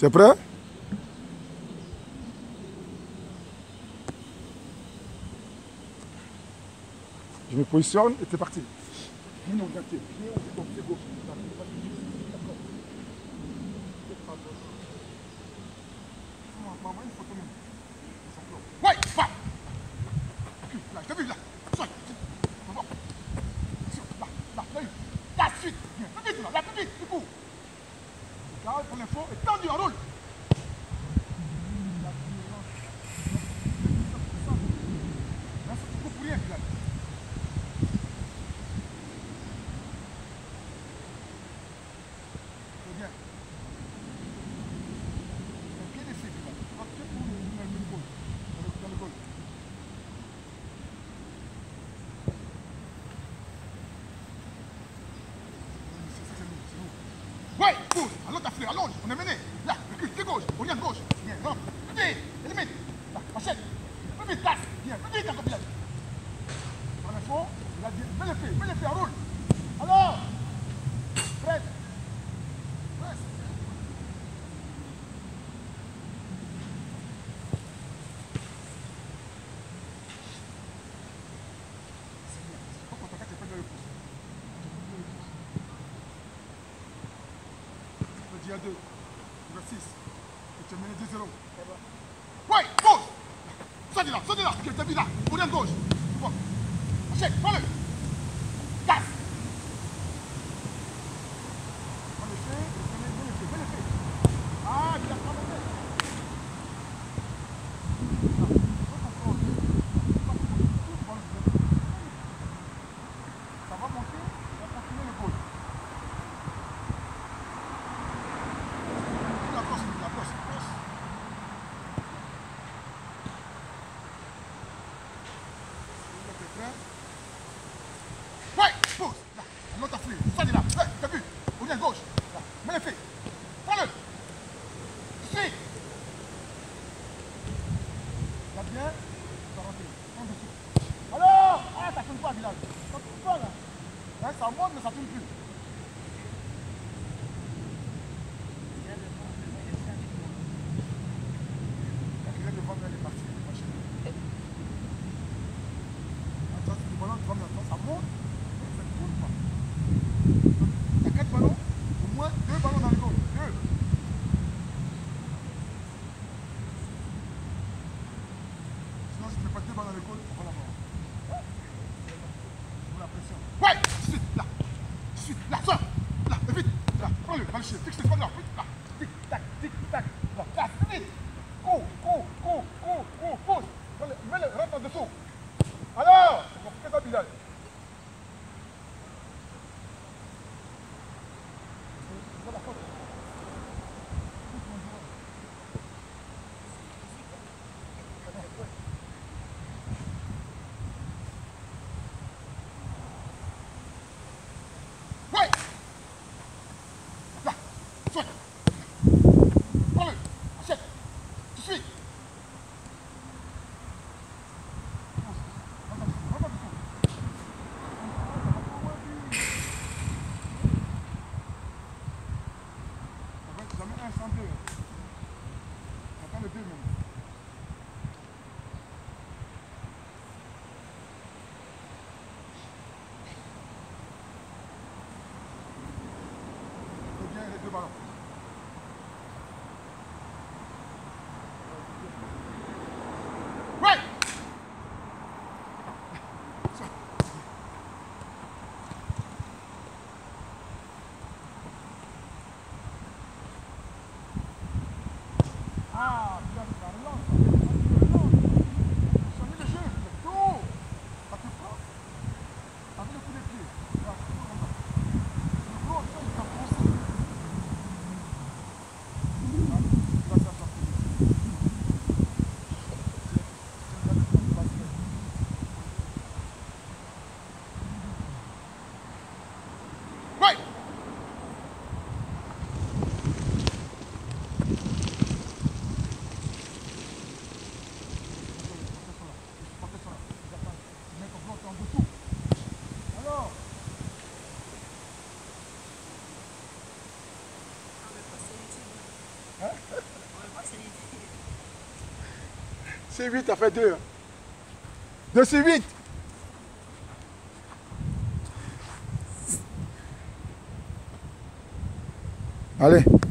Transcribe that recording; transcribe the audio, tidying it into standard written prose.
Tu es prêt? Je me positionne et c'est parti. Pied orienté, pied au pied gauche. D'accord. Maman, il faut tenir. Ouais, va! Là, je t'ai vu, là. Sois. Là, là, là, là, suite. Bien, plus vite, là, plus vite, du coup. Regarde pour l'info et tendu en roule. Là, c'est beaucoup pour rien, là. Ouais, pousse, allons ta fleur, allonge, on est mené. Là, recule, pied gauche, oriente gauche. Bien, non, pied, élimine. Là, machette. Plus vite, casse. Bien, plus vite encore, bien. Dans le fond, il a dit, fais le fait, roule. Alors, presse. Presse. C'est bien, c'est pas quand t'as fait le pouce. Tu as 2, tu as 6, et tu as mené 2-0. Ouais, pause! Saute de là, tu as vu là, oriente gauche. Bon, achète, prends-le. Casse! Prends le fait, fais le fait. Ah, tu l'as traversé. Ça va monter, on va continuer le gauche. Ouais, pause. Là, allons ta flux. Ça dit là. Ouais, t'as vu? Oriente gauche. Là, mets le fait. Prends-le. Suis. Là bien. Tu vas rentrer. En dessous. Alors, ah, ça tourne pas, village. Ça tourne pas là. Hein, ça monte, mais ça tourne plus. Il vient de vendre les parties. Attends, le ballon, tu vas maintenant, ça monte. Ça ne tourne pas. Il y a 4 ballons, au moins 2 ballons dans le goal. 2. Sinon, si tu ne mets pas 2 ballons dans le goal, tu prends la mort. Pour la pression. Ouais, tout de suite, là. Tout de suite, là, sors. Là, vite. Là, prends-le, va le chier. Fixe le pas là. Vite, là. Tic, tac, tic, tac. Là, casse, vite. Cours, pose. Mets-le, rentre en dessous. Alors, c'est compliqué ça, Bilal. Ouais. Là, soit. Prends-le, achète. Tu suis. J'en mets un sans deux. Attends le deux même. C'est bien les 2 ballons. Ouais! Ah, bien, ça relance. Ça met le jeu, le dos. Ça te prend. Avec le coup de pied. Là, c'est comme ça. Le dos, ça, il t'a poussé. C'est 8, ça fait 2. 2 sur 8. Allez.